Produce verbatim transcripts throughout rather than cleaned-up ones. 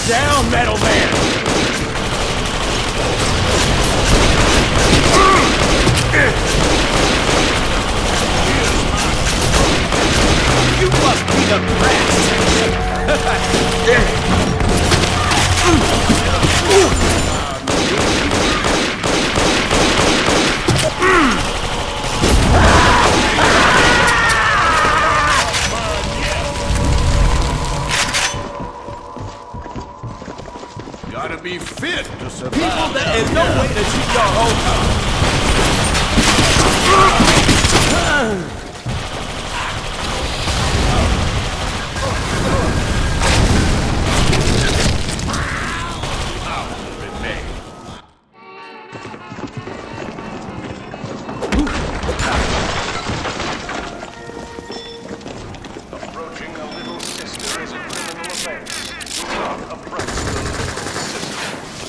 down, Metal Man! You must be the best! Gotta be fit to survive. People, there is no way to shoot your whole Approaching a little sister is a criminal offense. Do not approach the little sister.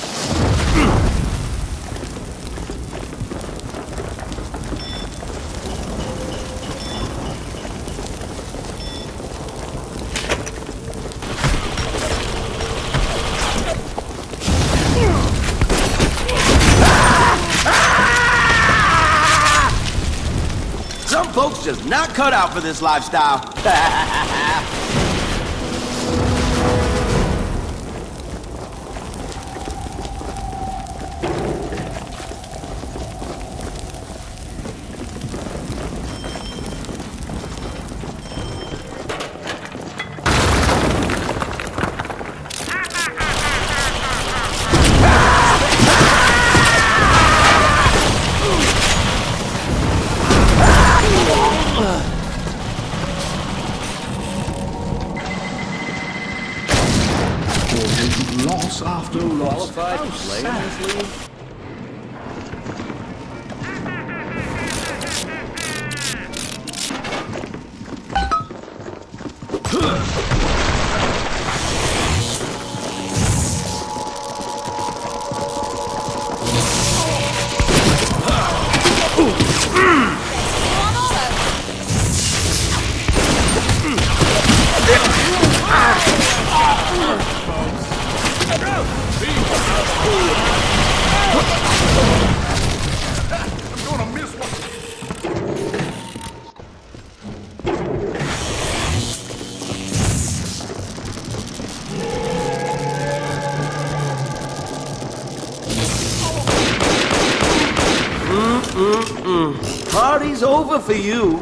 Some folks just not cut out for this lifestyle. Loss after loss. Qualified to play in this league? I'm gonna miss one. Mm-mm-mm. Party's over for you.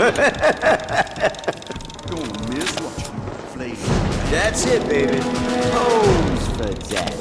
Gonna miss what you flavor. That's it, baby. Pose for that.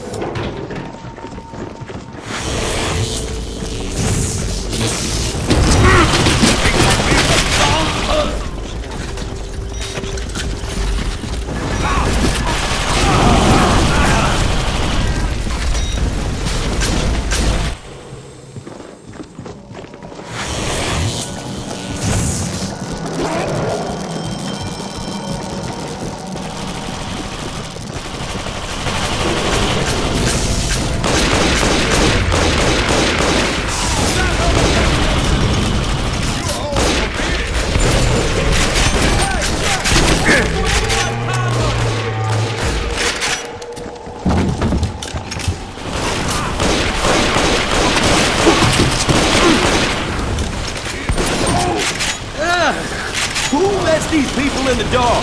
Who lets these people in the dark?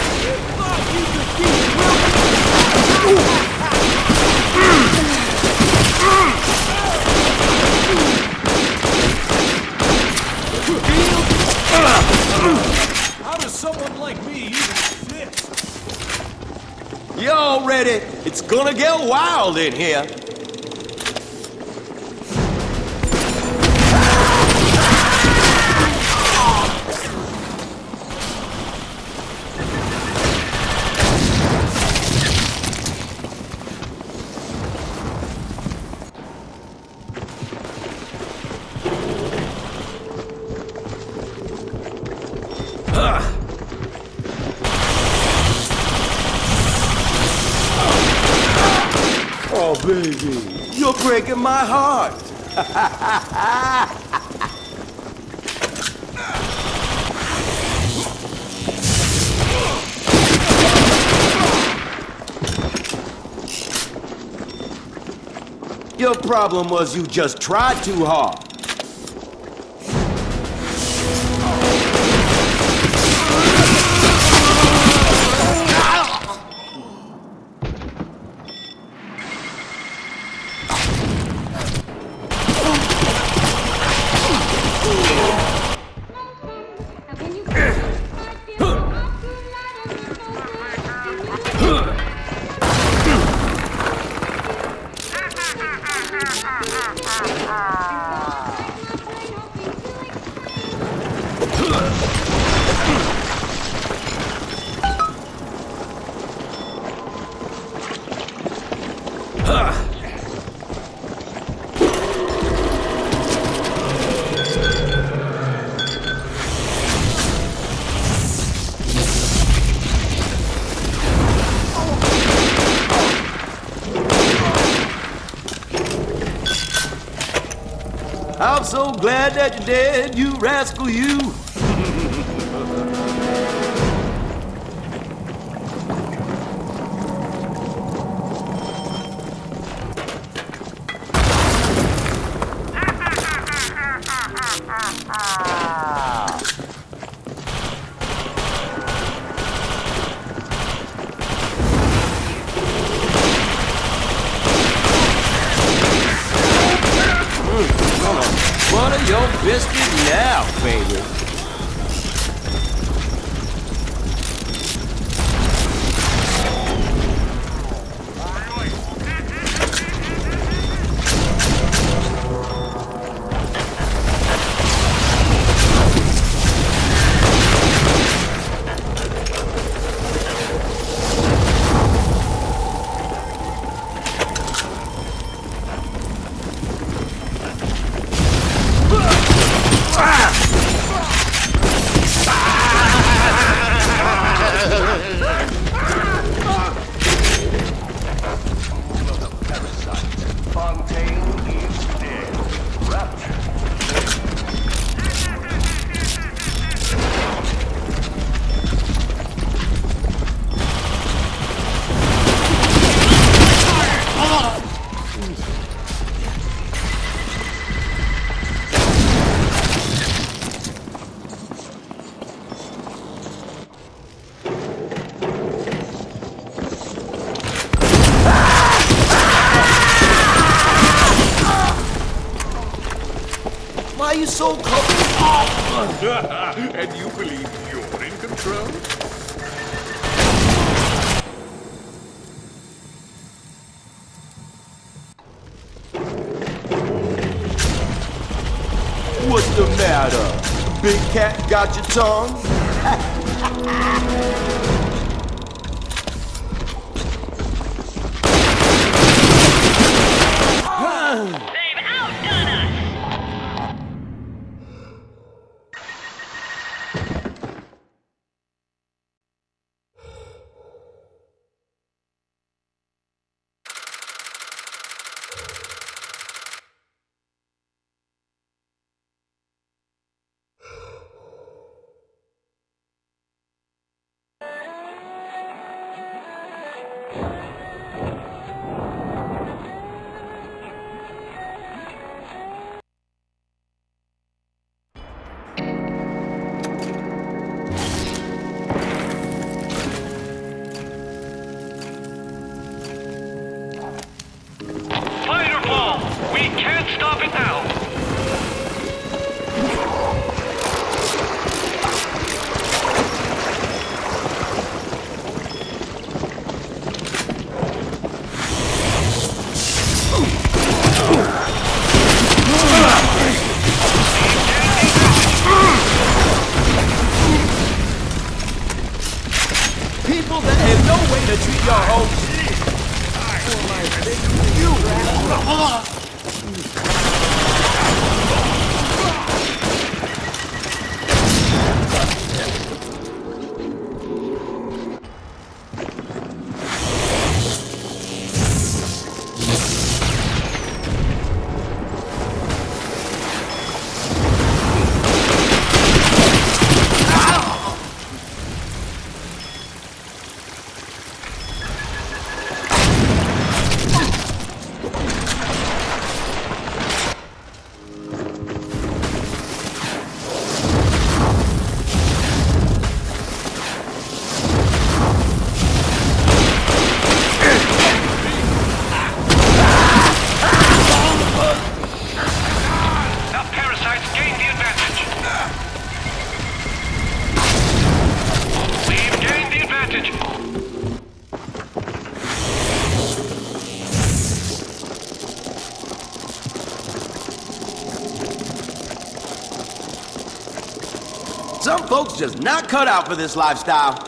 How does someone like me even fit? Y'all ready? It's gonna get wild in here. Oh, baby, you're breaking my heart. Your problem was you just tried too hard. I'm so glad that you're dead, you rascal, you. What are your biscuits now, baby? Why are you so close? And you believe you're in control? What's the matter? Big cat got your tongue? We can't stop it now! People that have no way to treat your own shit. You. folks just not cut out for this lifestyle.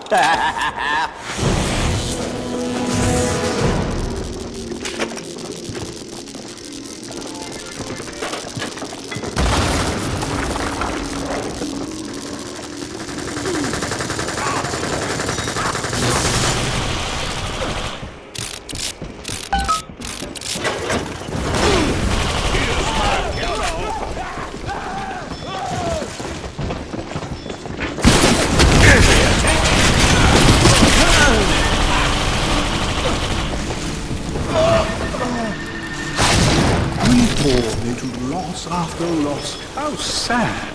Reborn into loss after loss. How sad.